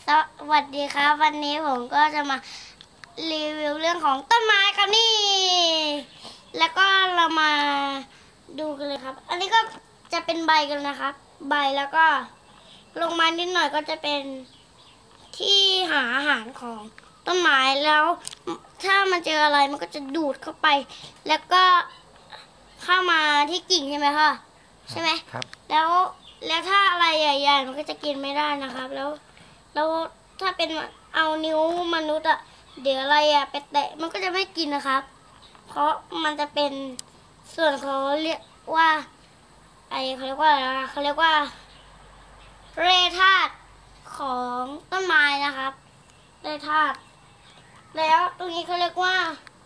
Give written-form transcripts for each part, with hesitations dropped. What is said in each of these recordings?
สวัสดีครับวันนี้ผมก็จะมารีวิวเรื่องของต้นไม้ครับนี่แล้วก็เรามาดูกันเลยครับ อันนี้ก็จะเป็นใบกันนะครับใบแล้วก็ลงมานิดหน่อยก็จะเป็นที่หาอาหารของต้นไม้แล้วถ้ามันเจออะไรมันก็จะดูดเข้าไปแล้วก็เข้ามาที่กิ่งใช่ไหมคะใช่ไหมครับแล้วถ้าอะไรใหญ่ๆมันก็จะกินไม่ได้นะครับแล้วถ้าเป็นเอานิ้วมนุษย์อะเดี๋ยวอะไรอะไปแตะมันก็จะไม่กินนะครับเพราะมันจะเป็นส่วนเขาเรียกว่าเขาเรียกว่าอะไรเขาเรียกว่าแร่ธาตุของต้นไม้นะครับแร่ธาตุแล้วตรงนี้เขาเรียกว่า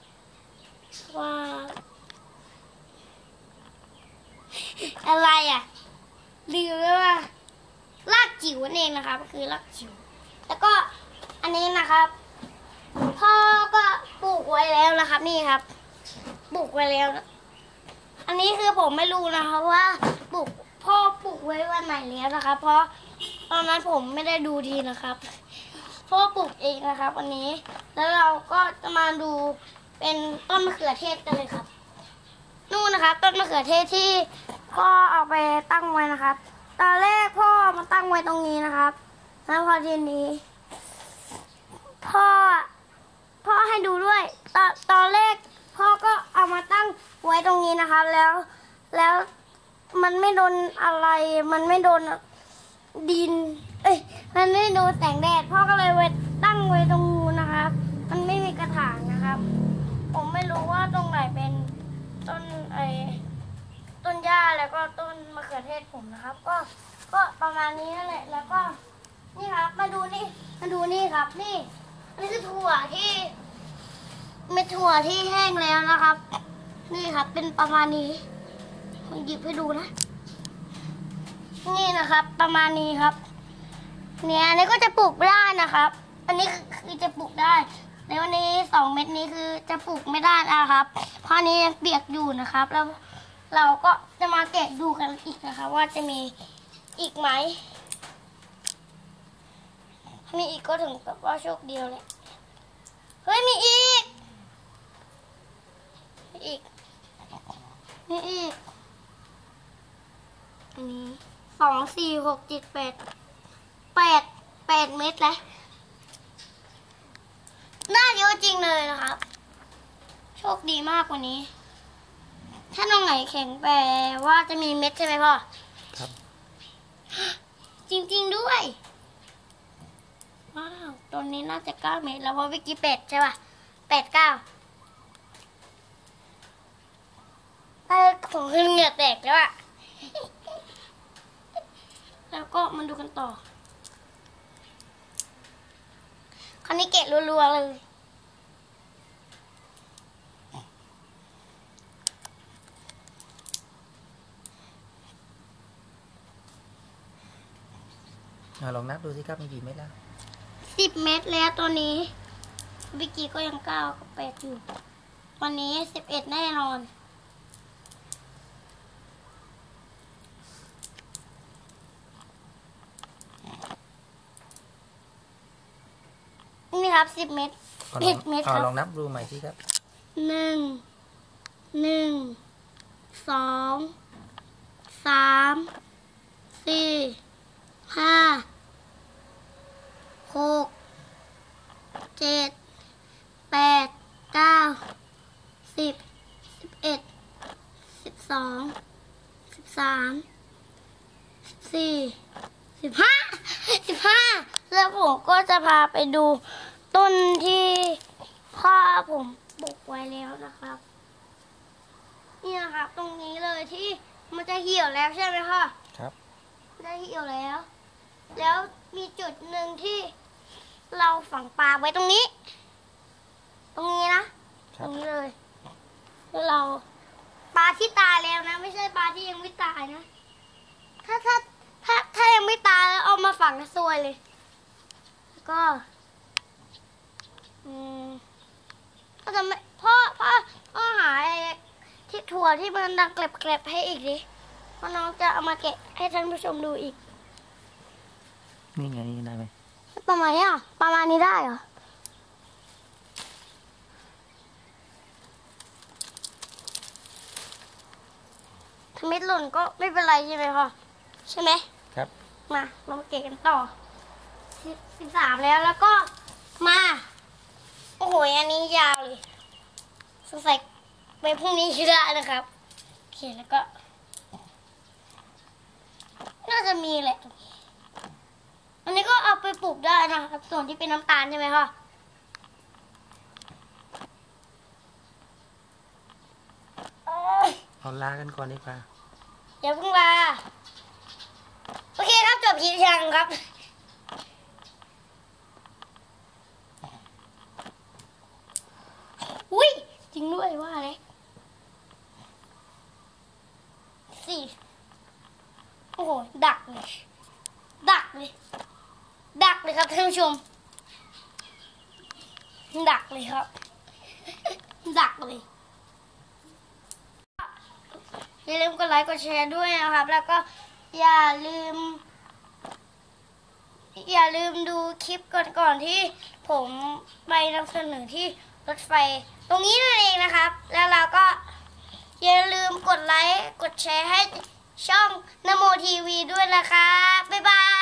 อะไรอะเรียกว่ารากจิ๋วนั่นเองนะครับคือรากจิ๋วแล้วก็อันนี้นะครับพ่อก็ปลูกไว้แล้วนะครับนี่ครับปลูกไว้แล้วอันนี้คือผมไม่รู้นะครับว่าพ่อปลูกไว้วันไหนแล้วนะครับเพราะตอนนั้นผมไม่ได้ดูทีนะครับพ่อปลูกเองนะครับอันนี้แล้วเราก็จะมาดูเป็นต้นมะเขือเทศกันเลยครับนู่นนะครับต้นมะเขือเทศที่พ่อเอาไปตั้งไว้นะครับตอนแรกพ่อมาตั้งไว้ตรงนี้นะครับแล้วพอทีนี้พ่อให้ดูด้วยตอนแรกพ่อก็เอามาตั้งไว้ตรงนี้นะครับแล้วมันไม่โดนอะไรมันไม่โดนดินมันไม่โดนแสงแดดพ่อก็เลยไว้ตั้งไว้ตรงนู้นนะครับมันไม่มีกระถางนะครับผมไม่รู้ว่าตรงไหนเป็นต้นต้นหญ้าแล้วก็ต้นมะเขือเทศผมนะครับก็ประมาณนี้นั่นแหละแล้วก็นี่ครับมาดูนี่ครับนี่อันนี้คือถั่วที่เม็ดถั่วที่แห้งแล้วนะครับนี่ครับเป็นประมาณนี้ผมหยิบให้ดูนะนี่นะครับประมาณนี้ครับเนี่ยอันนี้ก็จะปลูกได้นะครับอันนี้คือจะปลูกได้ในวันนี้2 เม็ดนี้คือจะปลูกไม่ได้นะครับเพราะนี้ยังเปียกอยู่นะครับแล้วเราก็จะมาแกะดูกันอีกนะครับว่าจะมีอีกไหมมีอีกก็ถึงกับว่าโชคเดียวเลยเฮ้ยมีอีกอันนี้2 4 6 7 8 เม็ดแล้วน่าเยอะจริงเลยนะครับโชคดีมากกว่านี้ถ้าน้องไหนแข็งแปลว่าจะมีเม็ดใช่ไหมพ่อครับจริงๆด้วยว้าวตัวนี้น่าจะ9 เม็ดแล้วเพราะวิกกี้8ใช่ป่ะ8 9ของขึ้นเหงื่อแตกแล้วอะแล้วก็มาดูกันต่อคราวนี้เกะรัวๆเลยลองนับดูสิครับมีกี่เม็ดแล้ว 10 เม็ดแล้วตัวนี้วิกกี้ก็ยัง9 กับ 8อยู่วันนี้11แน่นอนนี่ครับ10 เม็ด10 เม็ดครับลองนับดูใหม่สิครับ 1 2 3 4 5 6 7 8 9 10 11 12 13 14 15แล้วผมก็จะพาไปดูต้นที่พ่อผมปลูกไว้แล้วนะครับนี่นะครับตรงนี้เลยที่มันจะเหี่ยวแล้วใช่ไหมพ่อครับได้เหี่ยวแล้วมีจุดหนึ่งที่เราฝังปลาไว้ตรงนี้นะตรงนี้เลยแล้วเราปลาที่ตายแล้วนะไม่ใช่ปลาที่ยังไม่ตายนะถ้ายังไม่ตายแล้วเอามาฝังซวยเลยแล้วก็ก็จะไม่พ่อหาที่ถั่วที่มันดังเกล็บให้อีกดิเพราะน้องจะเอามาแกะให้ท่านผู้ชมดูอีกนี่ไงได้ไหมประมาณนี้อ่ะประมาณนี้ได้เหรอถ้าเม็ดหล่นก็ไม่เป็นไรใช่ไหมคะใช่ไหมครับมาเรามาเกะกันต่อ13แล้วก็มา โอ้โหอันนี้ยาวเลยสงสัยไปพรุ่งนี้ก็ได้นะครับโอเคแล้วก็ น่าจะมีแหละอันนี้ก็เอาไปปลูกได้นะครับส่วนที่เป็นน้ำตาลใช่ไหมคะเอาลากันก่อนดีกว่าอย่าเพิ่งลาโอเคครับจบคลิปยังครับอุ้ยจริงด้วยว่าเลยสี่โอ้โหดักเลยดักเลยดักเลยครับท่านผู้ชมดักเลยครับดักเลยอย่าลืมกดไลค์กดแชร์ด้วยนะครับแล้วก็อย่าลืมดูคลิปก่อนที่ผมไปนำเสนอที่รถไฟตรงนี้นั่นเองนะครับแล้วเราก็อย่าลืมกดไลค์กดแชร์ให้ช่องนโมทีวีด้วยนะครับบ๊ายบาย